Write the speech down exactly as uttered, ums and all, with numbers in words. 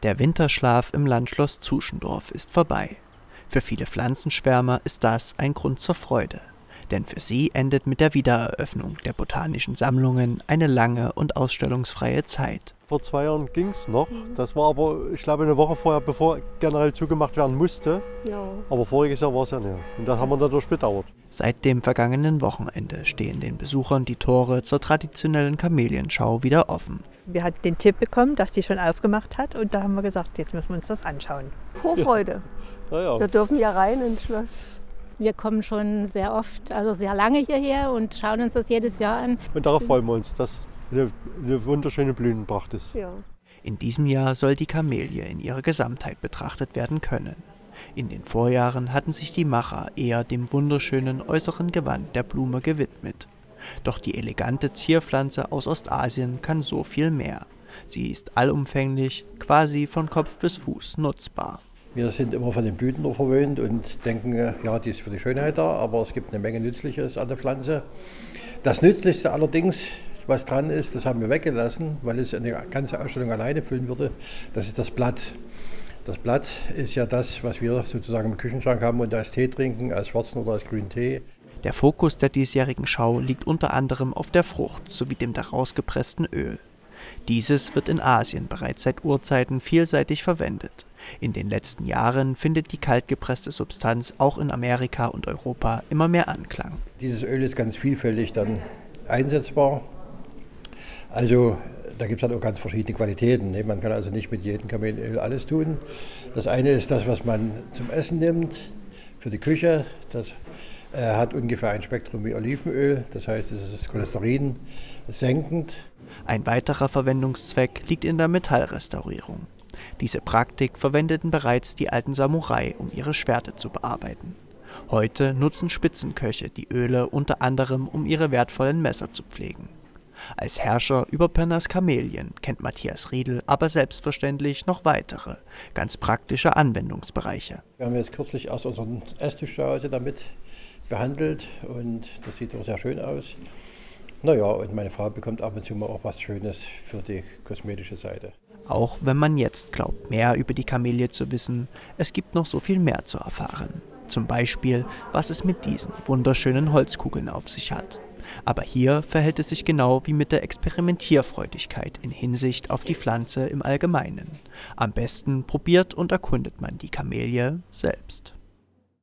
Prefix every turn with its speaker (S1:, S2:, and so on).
S1: Der Winterschlaf im Landschloss Zuschendorf ist vorbei. Für viele Pflanzenschwärmer ist das ein Grund zur Freude. Denn für sie endet mit der Wiedereröffnung der botanischen Sammlungen eine lange und ausstellungsfreie Zeit.
S2: Vor zwei Jahren ging es noch. Das war aber, ich glaube, eine Woche vorher, bevor generell zugemacht werden musste.
S3: Ja.
S2: Aber voriges Jahr war es ja näher. Und das haben wir dadurch bedauert.
S1: Seit dem vergangenen Wochenende stehen den Besuchern die Tore zur traditionellen Kamelienschau wieder offen.
S3: Wir hatten den Tipp bekommen, dass die schon aufgemacht hat. Und da haben wir gesagt, jetzt müssen wir uns das anschauen.
S4: Vorfreude.
S2: Ja, ja.
S4: Wir dürfen ja rein ins Schloss.
S5: Wir kommen schon sehr oft, also sehr lange hierher und schauen uns das jedes Jahr an.
S2: Und darauf freuen wir uns, dass eine, eine wunderschöne Blütenpracht ist.
S4: Ja.
S1: In diesem Jahr soll die Kamelie in ihrer Gesamtheit betrachtet werden können. In den Vorjahren hatten sich die Macher eher dem wunderschönen äußeren Gewand der Blume gewidmet. Doch die elegante Zierpflanze aus Ostasien kann so viel mehr. Sie ist allumfänglich, quasi von Kopf bis Fuß nutzbar.
S6: Wir sind immer von den Blüten nur verwöhnt und denken, ja, die ist für die Schönheit da, aber es gibt eine Menge Nützliches an der Pflanze. Das Nützlichste allerdings, was dran ist, das haben wir weggelassen, weil es eine ganze Ausstellung alleine füllen würde, das ist das Blatt. Das Blatt ist ja das, was wir sozusagen im Küchenschrank haben und als Tee trinken, als schwarzen oder als grünen Tee.
S1: Der Fokus der diesjährigen Schau liegt unter anderem auf der Frucht sowie dem daraus gepressten Öl. Dieses wird in Asien bereits seit Urzeiten vielseitig verwendet. In den letzten Jahren findet die kaltgepresste Substanz auch in Amerika und Europa immer mehr Anklang.
S6: Dieses Öl ist ganz vielfältig dann einsetzbar. Also da gibt es dann auch ganz verschiedene Qualitäten. Man kann also nicht mit jedem Kamelienöl alles tun. Das eine ist das, was man zum Essen nimmt, für die Küche. Das äh, hat ungefähr ein Spektrum wie Olivenöl. Das heißt, es ist Cholesterin senkend.
S1: Ein weiterer Verwendungszweck liegt in der Metallrestaurierung. Diese Praktik verwendeten bereits die alten Samurai, um ihre Schwerter zu bearbeiten. Heute nutzen Spitzenköche die Öle unter anderem, um ihre wertvollen Messer zu pflegen. Als Herrscher über Pirnas Kamelien kennt Matthias Riedl aber selbstverständlich noch weitere, ganz praktische Anwendungsbereiche.
S6: Wir haben jetzt kürzlich erst unseren Esstisch zu Hause damit behandelt und das sieht doch sehr schön aus. Naja, und meine Frau bekommt ab und zu mal auch was Schönes für die kosmetische Seite.
S1: Auch wenn man jetzt glaubt, mehr über die Kamelie zu wissen, es gibt noch so viel mehr zu erfahren. Zum Beispiel, was es mit diesen wunderschönen Holzkugeln auf sich hat. Aber hier verhält es sich genau wie mit der Experimentierfreudigkeit in Hinsicht auf die Pflanze im Allgemeinen. Am besten probiert und erkundet man die Kamelie selbst.